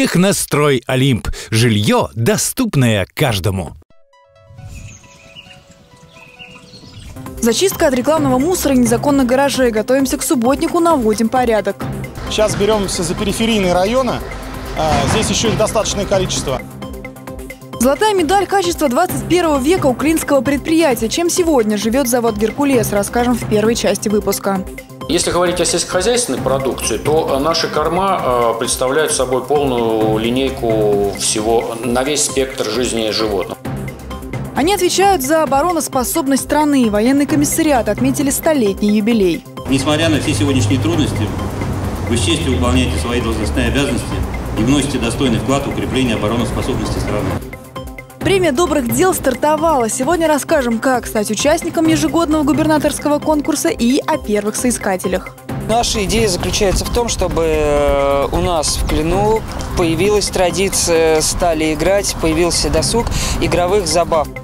Технострой Олимп. Жилье, доступное каждому. Зачистка от рекламного мусора и незаконных гаражей. Готовимся к субботнику, наводим порядок. Сейчас беремся за периферийные районы. Здесь еще их достаточное количество. Золотая медаль качества 21 века у клинского предприятия. Чем сегодня живет завод «Геркулес», расскажем в первой части выпуска. Если говорить о сельскохозяйственной продукции, то наши корма представляют собой полную линейку всего на весь спектр жизни животных. Они отвечают за обороноспособность страны. Военный комиссариат отметили 100-летний юбилей. Несмотря на все сегодняшние трудности, вы с честью выполняете свои должностные обязанности и вносите достойный вклад в укрепление обороноспособности страны. Премия добрых дел стартовала. Сегодня расскажем, как стать участником ежегодного губернаторского конкурса и о первых соискателях. Наша идея заключается в том, чтобы у нас в Клину появилась традиция, стали играть, появился досуг игровых забав.